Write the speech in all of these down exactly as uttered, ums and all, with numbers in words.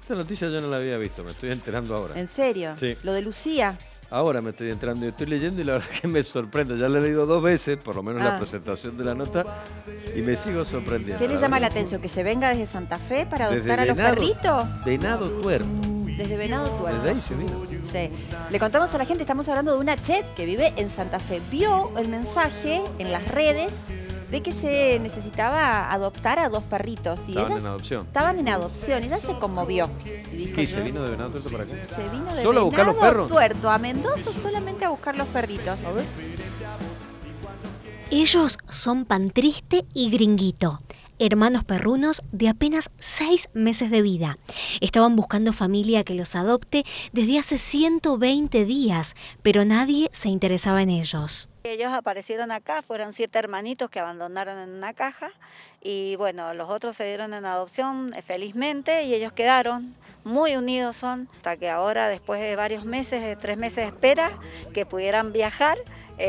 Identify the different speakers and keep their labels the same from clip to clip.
Speaker 1: Esta noticia yo no la había visto, me estoy enterando ahora.
Speaker 2: ¿En serio?
Speaker 1: Sí.
Speaker 2: Lo de Lucía.
Speaker 1: Ahora me estoy enterando y estoy leyendo y la verdad que me sorprende. Ya la he leído dos veces, por lo menos
Speaker 2: Ah.
Speaker 1: la presentación de la nota, y me sigo sorprendiendo.
Speaker 2: ¿Qué le
Speaker 1: la
Speaker 2: llama la
Speaker 1: verdad.
Speaker 2: atención? ¿Que se venga desde Santa Fe para
Speaker 1: Desde
Speaker 2: adoptar a los
Speaker 1: Venado-
Speaker 2: perritos?
Speaker 1: Venado Tuerto.
Speaker 2: Desde Venado Tuerto.
Speaker 1: Desde ahí se vino.
Speaker 2: Sí. Le contamos a la gente, estamos hablando de una chef que vive en Santa Fe. Vio el mensaje en las redes de que se necesitaba adoptar a dos perritos. Y
Speaker 1: Estaban
Speaker 2: ellas
Speaker 1: en adopción.
Speaker 2: estaban en adopción. Ella se conmovió. Y dijo,
Speaker 1: ¿Qué hice?
Speaker 2: yo-
Speaker 1: ¿Vino de Venado Tuerto para acá?
Speaker 2: Se vino de
Speaker 1: ¿Solo a buscar los
Speaker 2: Venado
Speaker 1: perros?
Speaker 2: Tuerto a Mendoza solamente a buscar los perritos.
Speaker 1: A ver.
Speaker 3: Ellos son Pan Triste y Gringuito, hermanos perrunos de apenas seis meses de vida. Estaban buscando familia que los adopte desde hace ciento veinte días, pero nadie se interesaba en ellos.
Speaker 4: Ellos aparecieron acá, fueron siete hermanitos que abandonaron en una caja y bueno, los otros se dieron en adopción eh, felizmente y ellos quedaron, muy unidos son, hasta que ahora después de varios meses, de tres meses de espera, que pudieran viajar,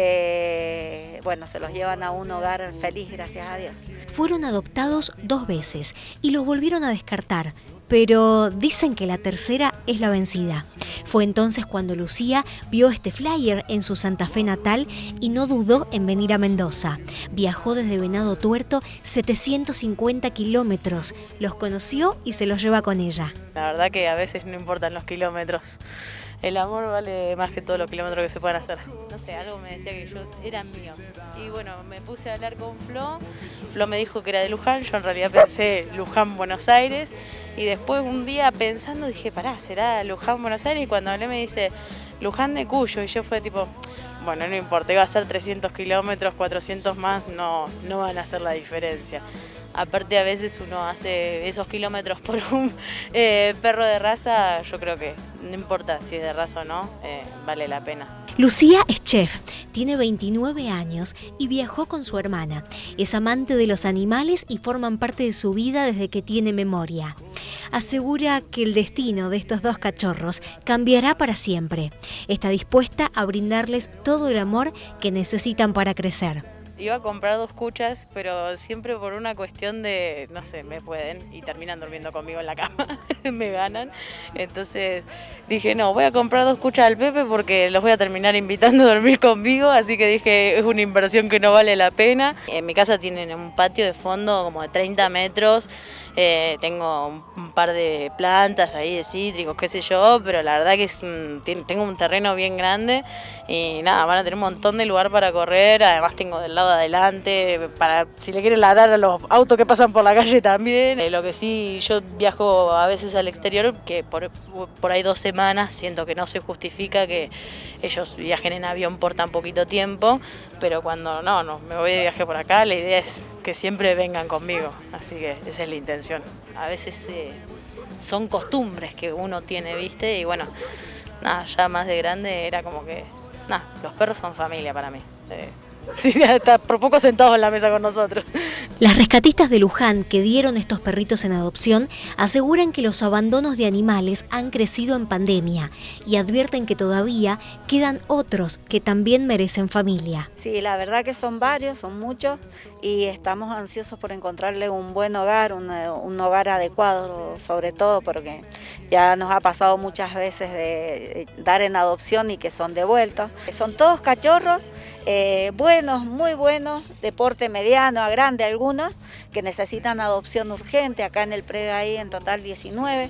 Speaker 4: eh, bueno, se los llevan a un hogar feliz, gracias a Dios.
Speaker 3: Fueron adoptados dos veces y los volvieron a descartar, pero dicen que la tercera es la vencida. Fue entonces cuando Lucía vio este flyer en su Santa Fe natal y no dudó en venir a Mendoza. Viajó desde Venado Tuerto setecientos cincuenta kilómetros, los conoció y se los lleva con ella.
Speaker 5: La verdad que a veces no importan los kilómetros. El amor vale más que todos los kilómetros que se puedan hacer. No sé, algo me decía que yo eran míos. Y bueno, me puse a hablar con Flo. Flo me dijo que era de Luján. Yo en realidad pensé Luján, Buenos Aires. Y después un día pensando dije, pará, ¿será Luján, Buenos Aires? Y cuando hablé me dice Luján de Cuyo. Y yo fue tipo, bueno, no importa, iba a ser trescientos kilómetros, cuatrocientos más, no, no van a hacer la diferencia. Aparte a veces uno hace esos kilómetros por un eh, perro de raza, yo creo que no importa si es de raza o no, eh, vale la pena.
Speaker 3: Lucía es chef, tiene veintinueve años y viajó con su hermana. Es amante de los animales y forman parte de su vida desde que tiene memoria. Asegura que el destino de estos dos cachorros cambiará para siempre. Está dispuesta a brindarles todo el amor que necesitan para crecer.
Speaker 5: Iba a comprar dos cuchas, pero siempre por una cuestión de, no sé, me pueden y terminan durmiendo conmigo en la cama, me ganan. Entonces dije, no, voy a comprar dos cuchas al Pepe porque los voy a terminar invitando a dormir conmigo, así que dije, es una inversión que no vale la pena. En mi casa tienen un patio de fondo como de treinta metros, eh, tengo un par de plantas ahí de cítricos, qué sé yo, pero la verdad que es un, tengo un terreno bien grande y nada, van a tener un montón de lugar para correr, además tengo del lado de adelante, para si le quieren ladrar a los autos que pasan por la calle también. Eh, lo que sí, yo viajo a veces al exterior, que por, por ahí dos semanas, siento que no se justifica que ellos viajen en avión por tan poquito tiempo, pero cuando no, no, me voy de viaje por acá, la idea es que siempre vengan conmigo, así que esa es la intención. A veces eh, son costumbres que uno tiene, ¿viste? Y bueno, nada, ya más de grande era como que, nada, los perros son familia para mí. Eh, Sí, está por poco sentados en la mesa con nosotros.
Speaker 3: Las rescatistas de Luján que dieron estos perritos en adopción aseguran que los abandonos de animales han crecido en pandemia y advierten que todavía quedan otros que también merecen familia.
Speaker 4: Sí, la verdad que son varios, son muchos y estamos ansiosos por encontrarle un buen hogar, un, un hogar adecuado, sobre todo porque ya nos ha pasado muchas veces de dar en adopción y que son devueltos. Son todos cachorros. Eh, buenos, muy buenos, de porte mediano a grande algunos, que necesitan adopción urgente, acá en el predio hay en total diecinueve,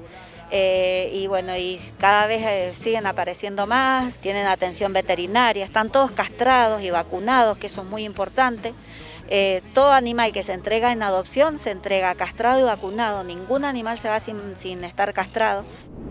Speaker 4: eh, y bueno, y cada vez eh, siguen apareciendo más, tienen atención veterinaria, están todos castrados y vacunados, que eso es muy importante. Eh, todo animal que se entrega en adopción se entrega castrado y vacunado, ningún animal se va sin, sin estar castrado.